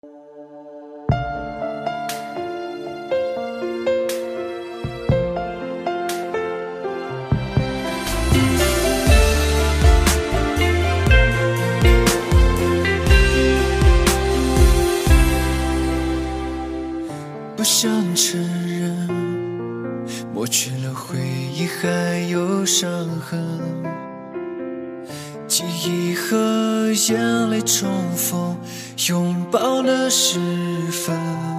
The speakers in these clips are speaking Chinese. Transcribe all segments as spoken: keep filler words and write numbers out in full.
不想承认，抹去了回忆，还有伤痕。记忆和眼泪重逢，拥抱的时分，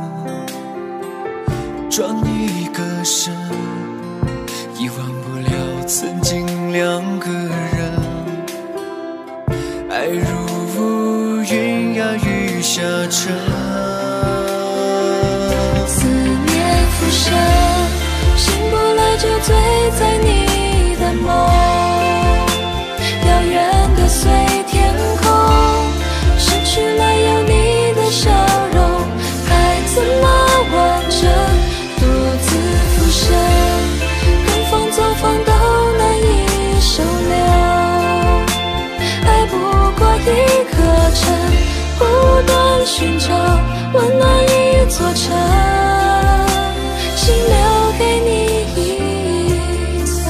转你歌声，遗忘不了曾经两个人。爱如云呀，雨下沉。 浮生，醒不来就醉在你的梦，遥远的随天空，失去了有你的笑容，还怎么完整？独自浮生，跟风走放都难以收留，爱不过一颗尘，不断寻找温暖一座城。心留给你一层，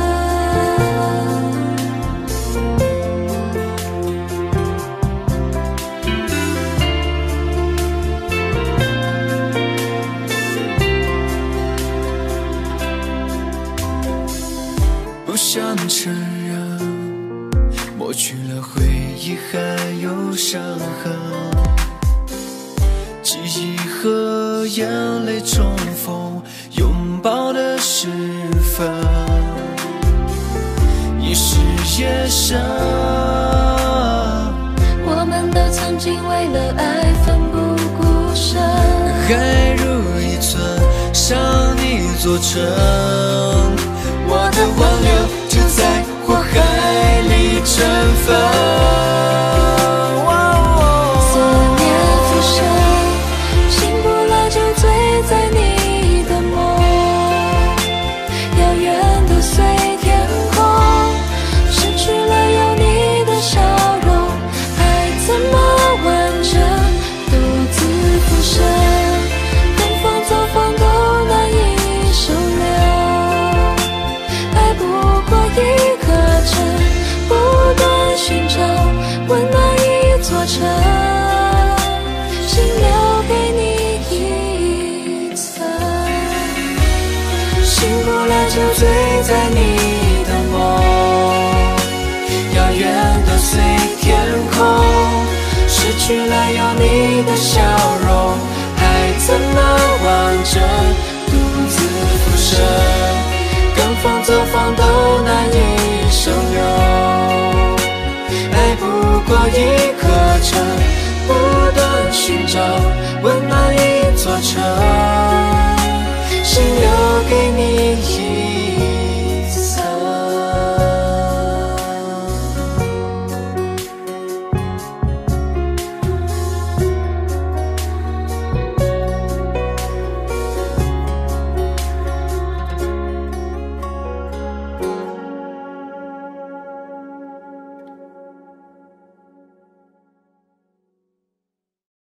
不想承认，抹去了回忆，还有伤痕。记忆和眼泪重逢，拥抱的时分，已是夜深。 我们都曾经为了爱奋不顾身， 爱如一寸，伤一座城。我的挽留就在火海里尘封。 在你的梦，遥远的随天空，失去了有你的笑容，爱怎么完整？独自浮生，跟风走放都难以收留，爱不过一颗尘，不断寻找温暖一座城，心留给你。醒不来就醉在你的梦，遥远的随天空，失去了有你的笑容，还怎么完整？独自浮生，跟风走放都难以收留，爱不过一颗尘，不断寻找温暖一座城。